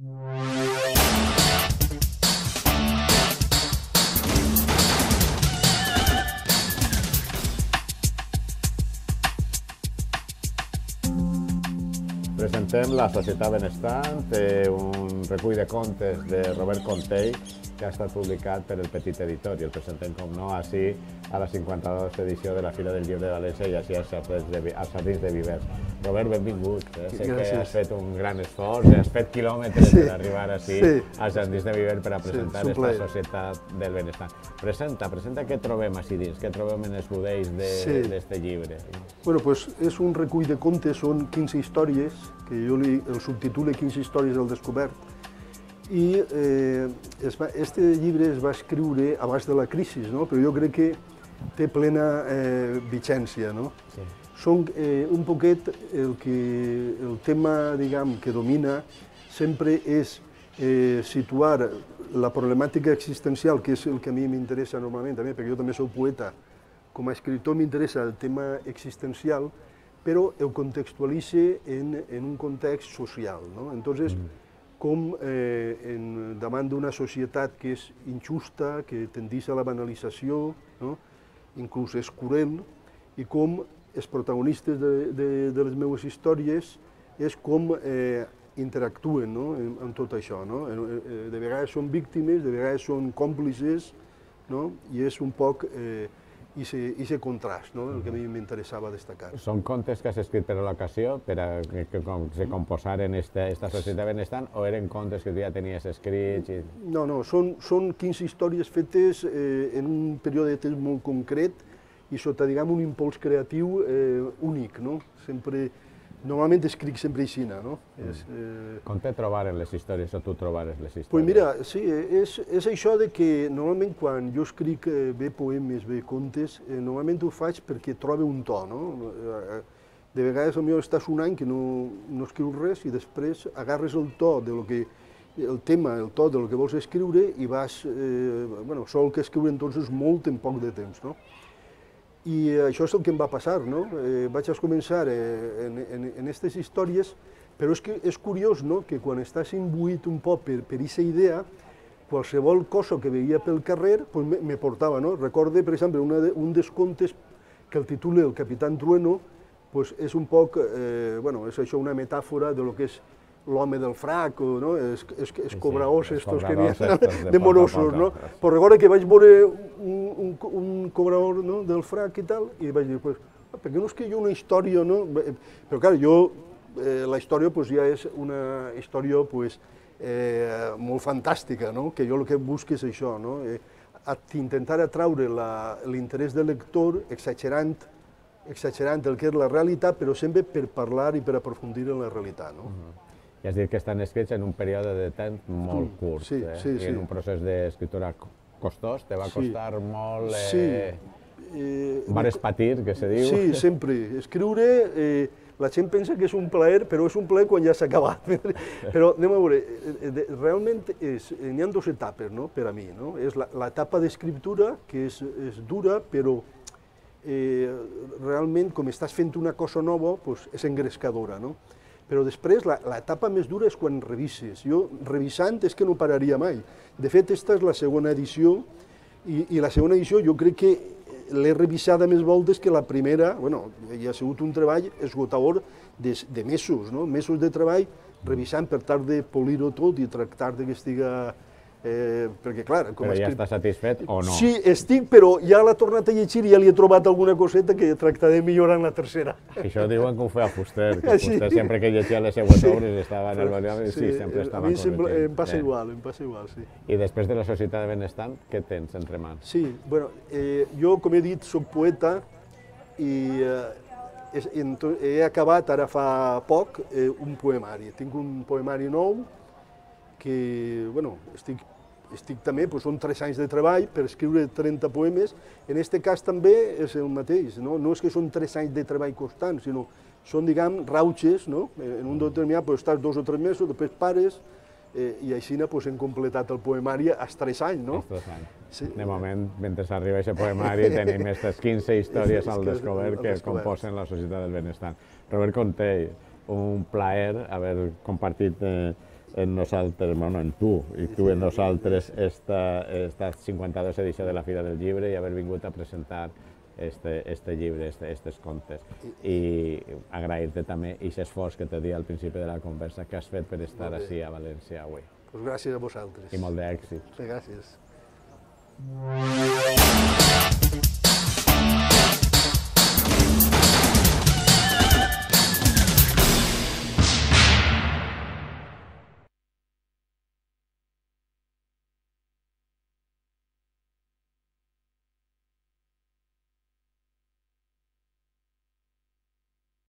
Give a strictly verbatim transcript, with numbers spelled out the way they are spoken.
Presentem La Societat Benestant, un recull de contes de Robert Contell que ha estat publicat per el Petit Editor i el presentem, com no, així a la cinquanta-duena edició de la Fira del Llibre de València i així als Jardins de Viver. Robert, benvingut. Sé que has fet un gran esforç, has fet quilòmetres per arribar així als Jardins de Viver per a presentar aquesta Societat del Benestant. Presenta, presenta què trobem així dins, què trobem en els budells d'aquest llibre. Bueno, pues és un recull de contes, són quinze històries, que jo el subtitule quinze històries del descobert, i este llibre es va escriure abans de la crisi, però jo crec que té plena vigència. Són un poquet el tema que domina sempre és situar la problemàtica existencial, que és el que a mi m'interessa normalment, perquè jo també soc poeta. Com a escriptor m'interessa el tema existencial, però ho contextualitza en un context social. Entonces, com davant d'una societat que és injusta, que tendeix a la banalització, inclús és cruel, i com els protagonistes de les meves històries és com interactuen amb tot això. De vegades són víctimes, de vegades són còmplices, i és un poc aquest contrast el que a mi m'interessava destacar. Són contes que has escrit per a l'ocasió, per a que se composaren aquesta Societat Benestant, o eren contes que tu ja tenies escrits? No, no, són quinze històries fetes en un període de temps molt concret i sota, diguem, un impuls creatiu únic. Normalment escric sempre així. Com te trobaren les històries o tu trobares les històries? Doncs mira, sí, és això que normalment quan jo escric bé poemes, bé contes, normalment ho faig perquè trobo un to. De vegades potser estàs un any que no escrius res i després agarres el to el tema, el to del que vols escriure i vas... Bueno, sol que escriuen tots és molt en poc de temps. I això és el que em va passar. Vaig començar en aquestes històries, però és curiós que quan estàs imbuït un poc per aquesta idea, qualsevol cosa que veia pel carrer me portava. Recorde, per exemple, un dels contes que el titula El Capitán Trueno és un poc, és això una metàfora de lo que és l'home del frac, els cobraors estos que n'hi ha de morosos. Però recordo que vaig veure un cobraor del frac i tal, i vaig dir, per què no escriu una història? Però clar, jo, la història ja és una història molt fantàstica, que jo el que busco és això, intentar atraure l'interès del lector exagerant el que és la realitat, però sempre per parlar i per aprofundir en la realitat. I has dit que estan escrits en un període de temps molt curt, i en un procés d'escriptura costós, te va costar molt... Vares patir, que se diu. Sí, sempre. Escriure, la gent pensa que és un plaer, però és un plaer quan ja s'ha acabat. Però anem a veure, realment n'hi ha dues etapes per a mi. És l'etapa d'escriptura, que és dura, però realment, com estàs fent una cosa nova, és engrescadora. Però després, l'etapa més dura és quan revises. Jo, revisant, és que no pararia mai. De fet, aquesta és la segona edició, i la segona edició jo crec que l'he revisada més voltes que la primera. Bueno, hi ha sigut un treball esgotador de mesos, mesos de treball, revisant per tal de polir-ho tot i tractar que estiga... Perquè, clar... Però ja estàs satisfet o no? Sí, estic, però ja l'ha tornat a llegir i ja li he trobat alguna coseta que tractaré millorar en la tercera. Això diuen que ho feia Fuster, que Fuster sempre que llegia les seues obres estava en el volume i sí, sempre estava corregint. A mi em passa igual, em passa igual, sí. I després de la Societat Benestant, què tens entre mans? Sí, bueno, jo, com he dit, soc poeta i he acabat ara fa poc un poemari. Tinc un poemari nou que, bueno, estic Estic també, són tres anys de treball per escriure trenta poemes. En aquest cas també és el mateix, no és que són tres anys de treball constant, sinó són, diguem, rauxes, en un determinat estàs dos o tres mesos, després pares, i així hem completat el poemari als tres anys, no? Als tres anys. De moment, mentre arriba aquest poemari, tenim aquestes quinze històries al descobert que composen la Societat del Benestant. Robert Contell, un plaer haver compartit en nosaltres, bueno, en tu, i tu en nosaltres, esta, esta cinquanta-dos edició de la Fira del Llibre i haver vingut a presentar este, este llibre, este, estes contes. I agrair-te també aquest esforç que t'he dit al principi de la conversa que has fet per estar així a València avui. Pues gràcies a vosaltres. I molt d'èxit. Gràcies.